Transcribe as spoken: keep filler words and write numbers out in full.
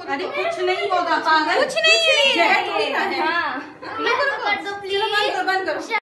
अरे कुछ नहीं होगा पागल, कुछ नहीं है, थोड़ी ना है। हाँ। बंद करो, बंद करो।